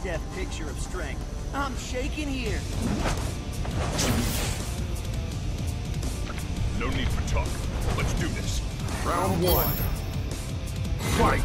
tone-deaf picture of strength. I'm shaking here. No need for talk. Let's do this. Round one. Fight!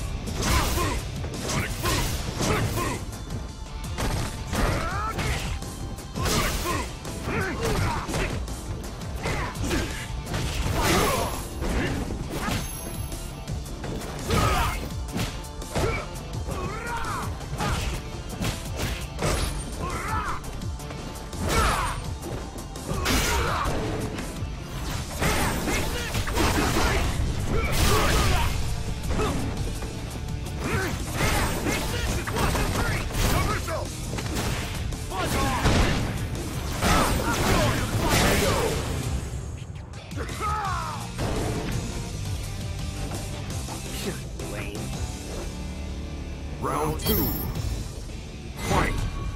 Round two. Fight!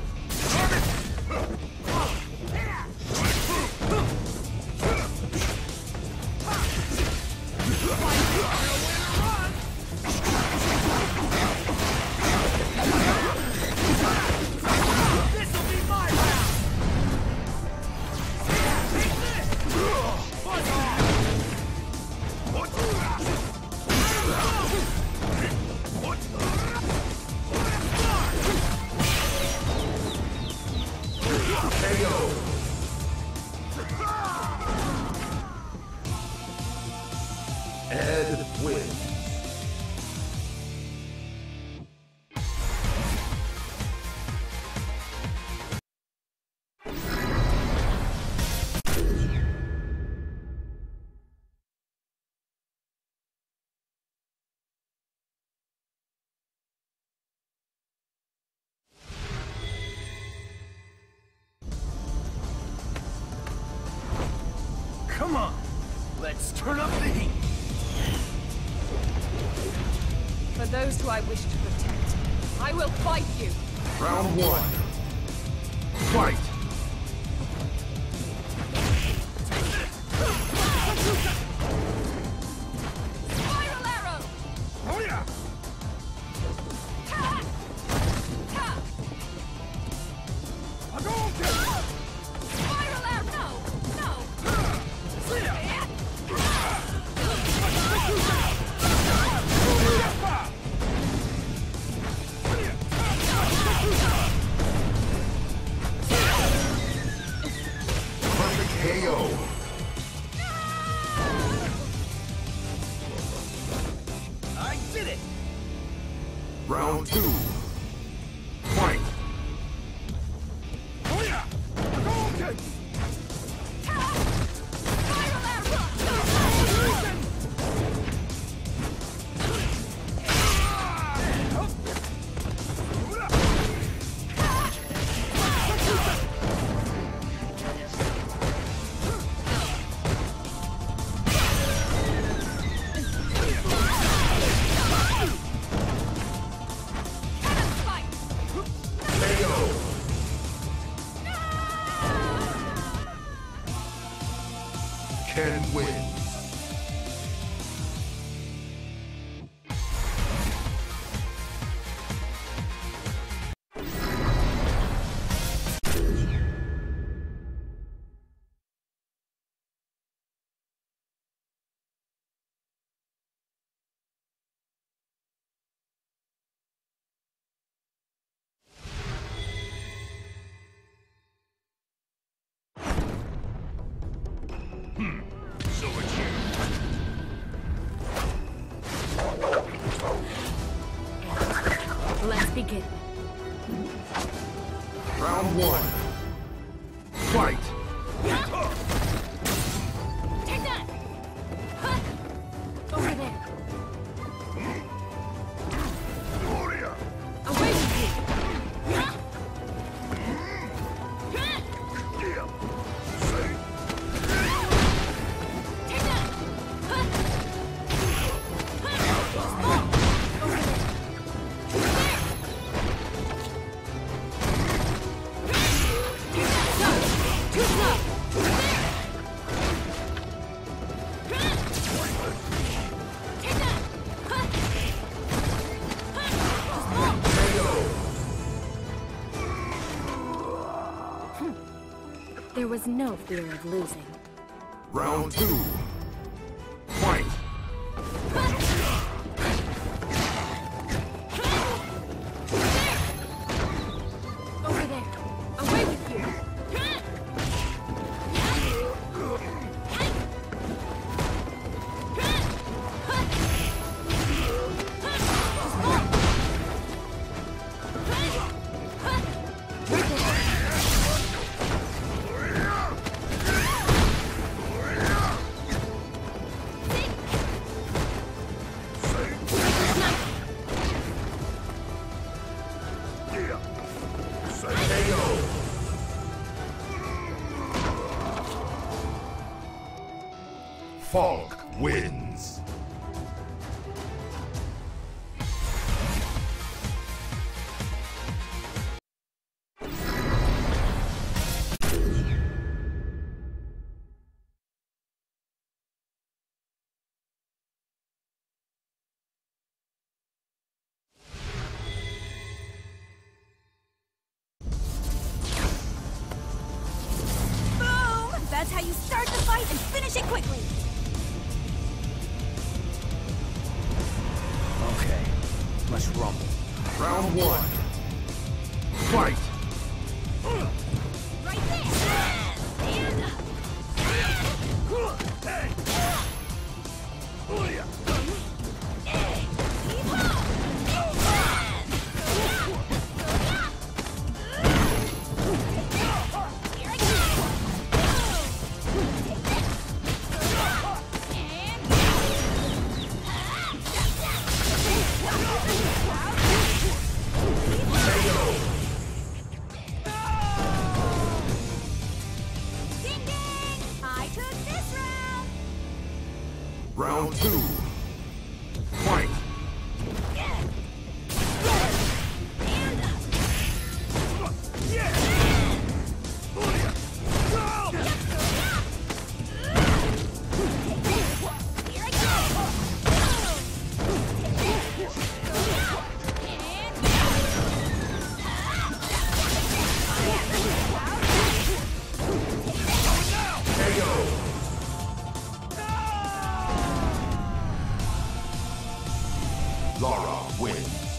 Ed wins. Come on, let's turn up the heat. For those who I wish to protect, I will fight you. Round one. Fight! Spiral arrow! Oh yeah! Ha! Ha! Spiral arrow! No! Perfect KO. I did it! Round two. Fight! Oh yeah! Spiral arrow! KO. Ken wins. So it's you. Let's begin. Round one. Fight! Take that! Huh. Over there. Gloria! Away with you! Huh. Yeah! Say, Take that! Huh. Over there. Too slow! Too slow! There was no fear of losing. Round 2. Fight! Over there. Away with you. Falk wins. Boom! That's how you start the fight and finish it quickly. Okay, let's rumble. Round 1. Fight! Right there! And up! Ding ding! I took this round! Round 2. Fight! And up! Here I go! Lara wins.